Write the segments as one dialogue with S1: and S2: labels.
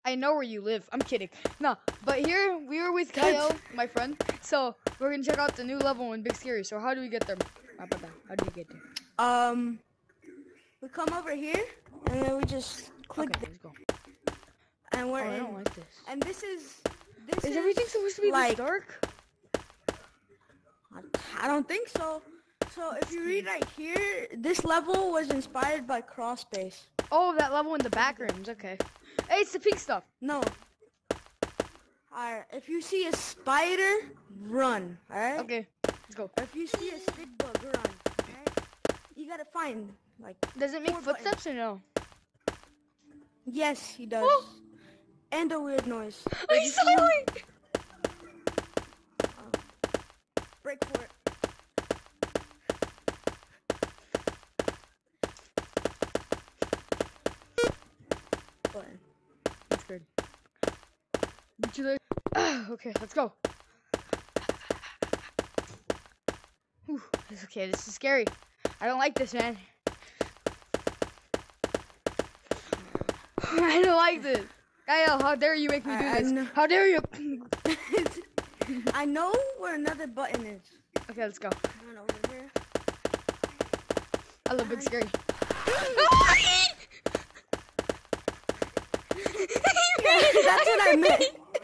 S1: I know where you live. I'm kidding. No, but here we were with Kyle, my friend. So we're gonna check out the new level in Big Scary. So how do we get there? How do we get there?
S2: We come over here and then we just click.
S1: Okay, let's go.
S2: And we're
S1: I
S2: in.
S1: don't like this.
S2: And this is
S1: everything supposed to be
S2: like
S1: this dark?
S2: I don't think so. So if you read right here, this level was inspired by Crawl Space.
S1: Oh, that level in the back rooms. Okay. Hey, it's the pink stuff.
S2: No. Alright, if you see a spider, run. Alright?
S1: Okay, let's go.
S2: If you see a stick bug, run. Alright? You gotta find, like,
S1: Does it make
S2: 4
S1: footsteps or no?
S2: Yes, he does.
S1: Oh.
S2: And a weird noise.
S1: I saw it!
S2: Break for it. Button.
S1: That's good. Meet you there. Okay, let's go. Whew, it's okay, this is scary. I don't like this, man. I don't like this. Kyle, how dare you make me do this? How dare you?
S2: I know where another button is.
S1: Okay, let's go.
S2: Run over here.
S1: I love Big Scary.
S2: That's what I meant.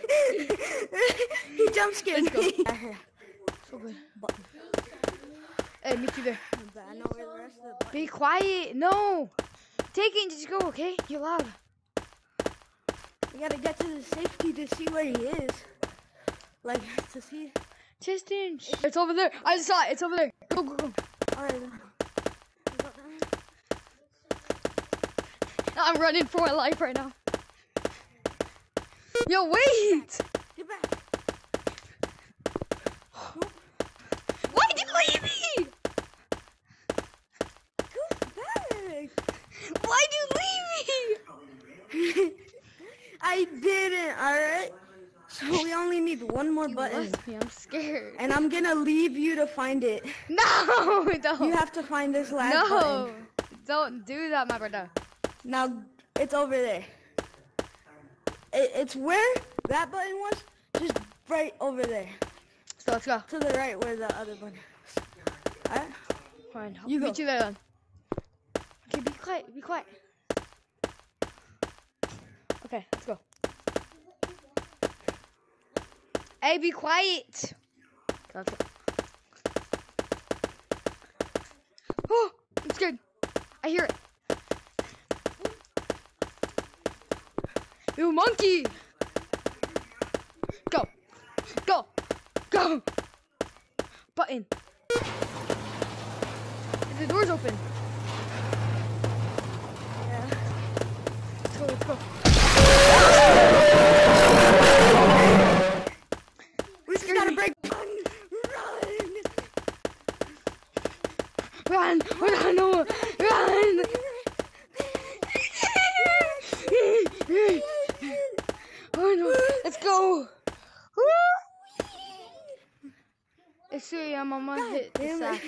S2: He jump scared me.
S1: So good.
S2: Button.
S1: Hey, meet you there.
S2: I know where the rest of the button.
S1: Be quiet. No. Take it and just go, okay? You're loud.
S2: We gotta get to the safety to see where he is. Like, to see.
S1: Tristan. It's over there. I just saw it. It's over there. Go, go, go.
S2: Alright.
S1: I'm running for my life right now. Yo, wait!
S2: Get back.
S1: Why'd you leave me?
S2: Go back.
S1: Why'd you leave me?
S2: I didn't, alright? So we only need one more button.
S1: Left me. I'm scared.
S2: And I'm gonna leave you to find it.
S1: No, don't.
S2: You have to find this last button.
S1: Don't do that, my brother.
S2: Now, it's over there. It's where that button was, just right over there.
S1: So let's go.
S2: To the right where the other button is. Alright?
S1: Fine, I'll
S2: You
S1: meet
S2: go.
S1: you there then. Okay, be quiet, be quiet. Okay, let's go. Hey, be quiet. Okay, let's go. Oh, I'm scared. I hear it. You monkey! Go! Go! Go! Button. The door's open.
S2: Yeah.
S1: Let's go, let's go.
S2: We just gotta break. Run!
S1: Run! Run! No! Run! Oh no! Let's go! It's 3 a.m. I'm gonna hit the sack.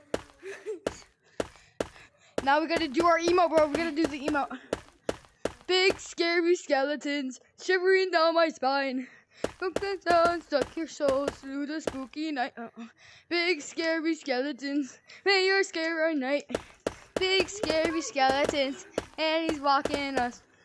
S1: Now we gotta do our emote, bro. We gotta do the emote. Big scary skeletons shivering down my spine. Hook the sound, stuck your souls through the spooky night. Big scary skeletons, may you're scared right night. Big scary skeletons, and he's walking us.